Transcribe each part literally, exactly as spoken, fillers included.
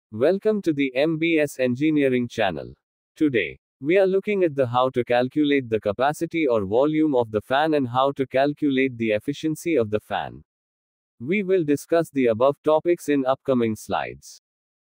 Welcome to the M B S Engineering channel. Today, we are looking at the how to calculate the capacity or volume of the fan and how to calculate the efficiency of the fan. We will discuss the above topics in upcoming slides.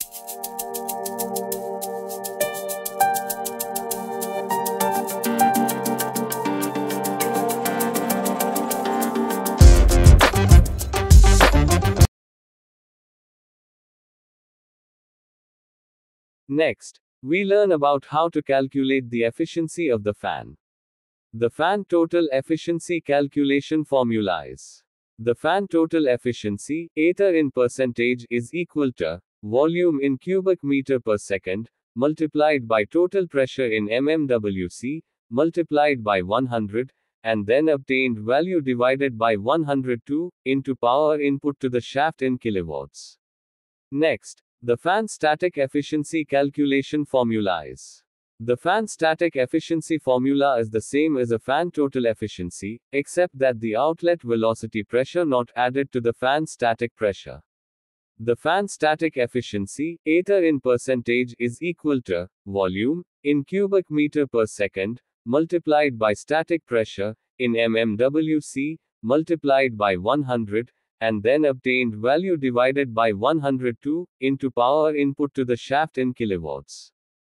Next, we learn about how to calculate the efficiency of the fan. The fan total efficiency calculation formula is: the fan total efficiency, ether in percentage, is equal to volume in cubic meter per second, multiplied by total pressure in mmWc, multiplied by one hundred, and then obtained value divided by one hundred two, into power input to the shaft in kilowatts. Next, the fan static efficiency calculation formula is: the fan static efficiency formula is the same as a fan total efficiency, except that the outlet velocity pressure not added to the fan static pressure. The fan static efficiency, ether in percentage, is equal to volume in cubic meter per second, multiplied by static pressure in mmWc, multiplied by one hundred, and then obtained value divided by one hundred two, into power input to the shaft in kilowatts.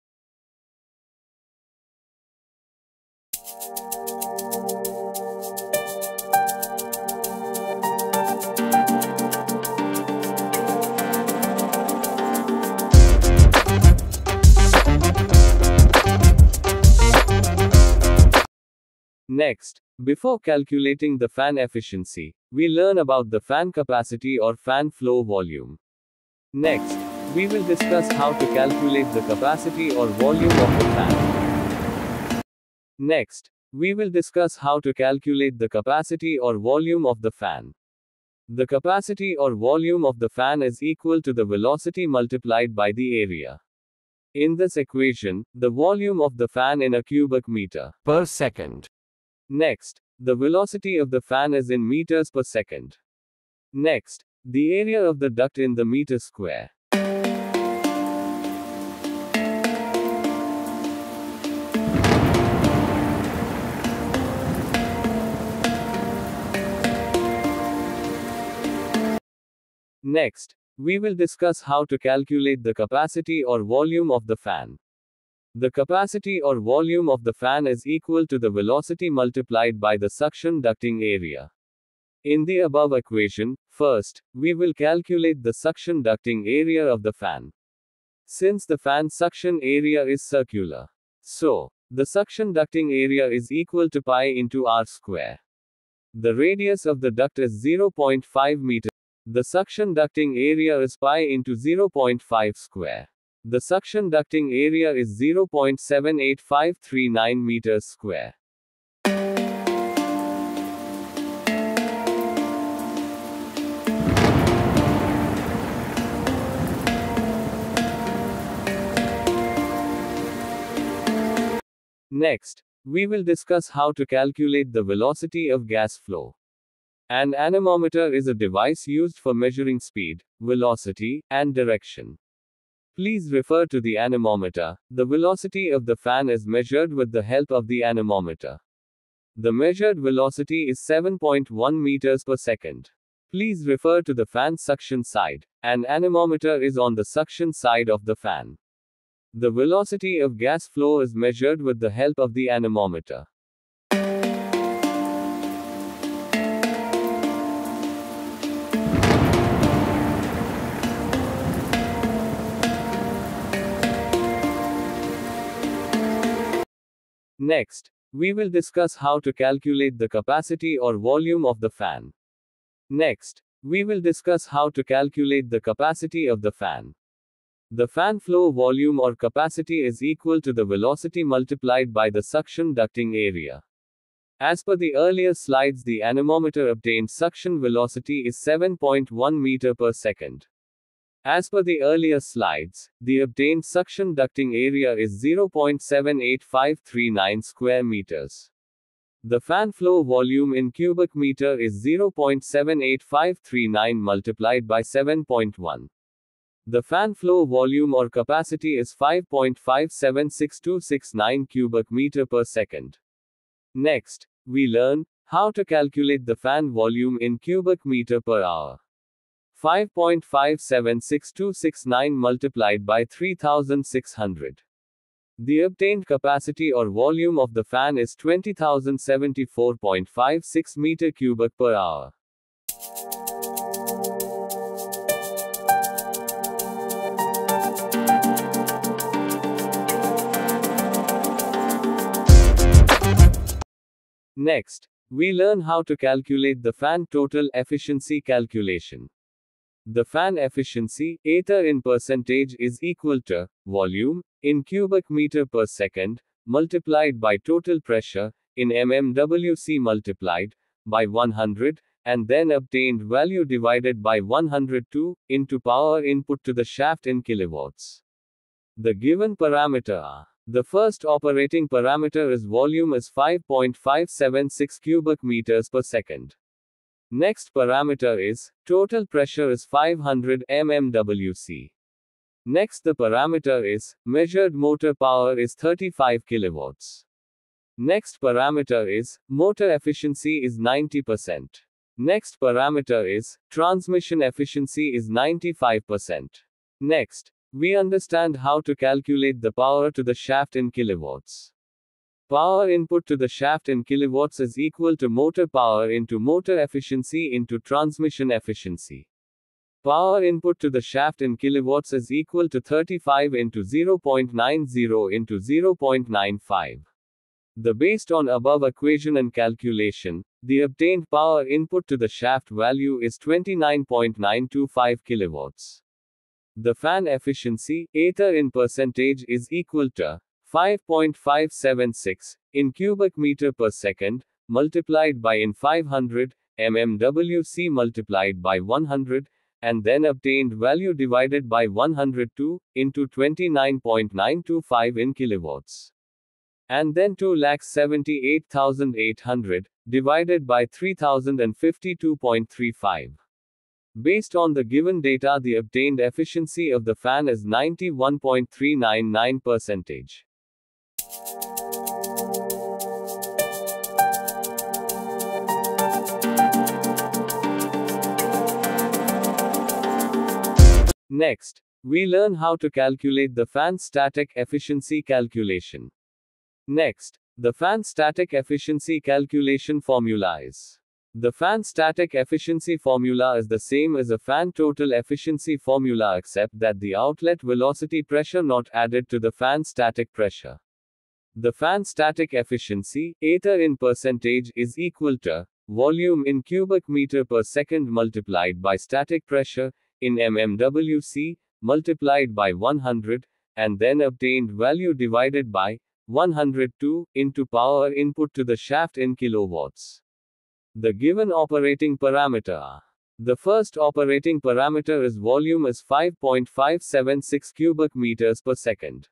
Next, before calculating the fan efficiency, we learn about the fan capacity or fan flow volume. Next, we will discuss how to calculate the capacity or volume of the fan. Next, we will discuss how to calculate the capacity or volume of the fan. The capacity or volume of the fan is equal to the velocity multiplied by the area. In this equation, the volume of the fan in a cubic meter per second. Next, the velocity of the fan is in meters per second. Next, the area of the duct in the meter square. Next, we will discuss how to calculate the capacity or volume of the fan. The capacity or volume of the fan is equal to the velocity multiplied by the suction ducting area. In the above equation, first, we will calculate the suction ducting area of the fan. Since the fan suction area is circular, so, the suction ducting area is equal to pi into r square. The radius of the duct is zero point five meters. The suction ducting area is pi into zero point five square. The suction ducting area is zero point seven eight five three nine meters square. Next, we will discuss how to calculate the velocity of gas flow. An anemometer is a device used for measuring speed, velocity, and direction. Please refer to the anemometer. The velocity of the fan is measured with the help of the anemometer. The measured velocity is seven point one meters per second. Please refer to the fan suction side. An anemometer is on the suction side of the fan. The velocity of gas flow is measured with the help of the anemometer. Next, we will discuss how to calculate the capacity or volume of the fan. Next, we will discuss how to calculate the capacity of the fan. The fan flow volume or capacity is equal to the velocity multiplied by the suction ducting area. As per the earlier slides, the anemometer obtained suction velocity is seven point one meter per second. As per the earlier slides, the obtained suction ducting area is zero point seven eight five three nine square meters. The fan flow volume in cubic meter is zero point seven eight five three nine multiplied by seven point one. The fan flow volume or capacity is five point five seven six two six nine cubic meter per second. Next, we learn how to calculate the fan volume in cubic meter per hour. five point five seven six two six nine multiplied by three thousand six hundred. The obtained capacity or volume of the fan is twenty thousand seventy-four point five six meter cubic per hour. Next, we learn how to calculate the fan total efficiency calculation. The fan efficiency, ether in percentage, is equal to volume in cubic meter per second multiplied by total pressure in mmWc multiplied by one hundred, and then obtained value divided by one hundred two into power input to the shaft in kilowatts. The given parameter are: the first operating parameter is volume is five point five seven six cubic meters per second. Next parameter is total pressure is five hundred mmWc. Next the parameter is measured motor power is thirty-five kilowatts. Next parameter is motor efficiency is ninety percent. Next parameter is transmission efficiency is ninety-five percent. Next, we understand how to calculate the power to the shaft in kilowatts. Power input to the shaft in kilowatts is equal to motor power into motor efficiency into transmission efficiency. Power input to the shaft in kilowatts is equal to thirty-five into zero point nine zero into zero point nine five. The based on above equation and calculation, the obtained power input to the shaft value is twenty-nine point nine two five kilowatts. The fan efficiency, ether in percentage, is equal to five point five seven six in cubic meter per second multiplied by in five hundred mmWc multiplied by one hundred, and then obtained value divided by one hundred two into twenty-nine point nine two five in kilowatts. And then two lakh seventy-eight thousand eight hundred divided by three thousand fifty-two point three five. Based on the given data, the obtained efficiency of the fan is ninety-one point three nine nine percent. Next, we learn how to calculate the fan static efficiency calculation. Next, the fan static efficiency calculation formula is: the fan static efficiency formula is the same as a fan total efficiency formula except that the outlet velocity pressure not added to the fan static pressure. The fan static efficiency, ether in percentage, is equal to volume in cubic meter per second multiplied by static pressure in mmWc multiplied by one hundred, and then obtained value divided by one hundred two into power input to the shaft in kilowatts. The given operating parameter are: the first operating parameter is volume is five point five seven six cubic meters per second.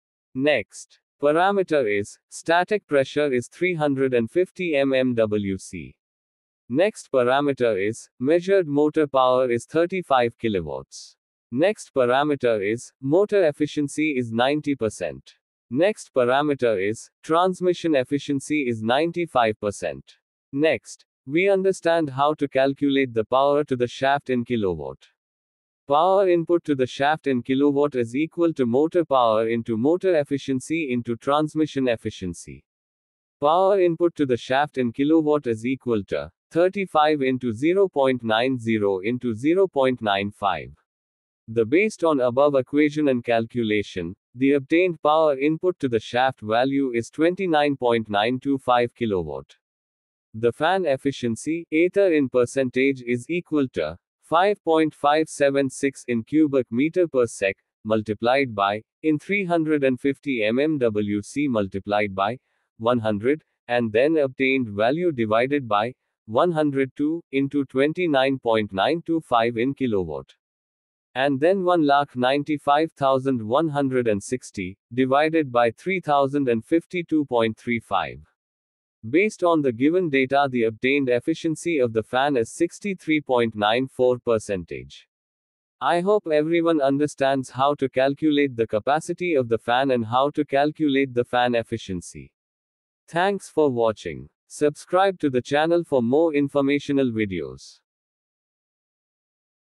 Next parameter is static pressure is three hundred fifty mmWc. Next parameter is measured motor power is thirty-five kilowatts. Next parameter is motor efficiency is ninety percent. Next parameter is transmission efficiency is ninety-five percent. Next, we understand how to calculate the power to the shaft in kilowatt. Power input to the shaft in kilowatt is equal to motor power into motor efficiency into transmission efficiency. Power input to the shaft in kilowatt is equal to thirty-five into zero point nine zero into zero point nine five. The based on above equation and calculation, the obtained power input to the shaft value is twenty-nine point nine two five kilowatt. The fan efficiency, ether in percentage, is equal to five point five seven six in cubic meter per sec multiplied by in three hundred fifty mmWc multiplied by one hundred, and then obtained value divided by one hundred two into twenty-nine point nine two five in kilowatt. And then one lakh ninety-five thousand one hundred sixty divided by three thousand fifty-two point three five. Based on the given data, the obtained efficiency of the fan is sixty-three point nine four percent. I hope everyone understands how to calculate the capacity of the fan and how to calculate the fan efficiency. Thanks for watching. Subscribe to the channel for more informational videos.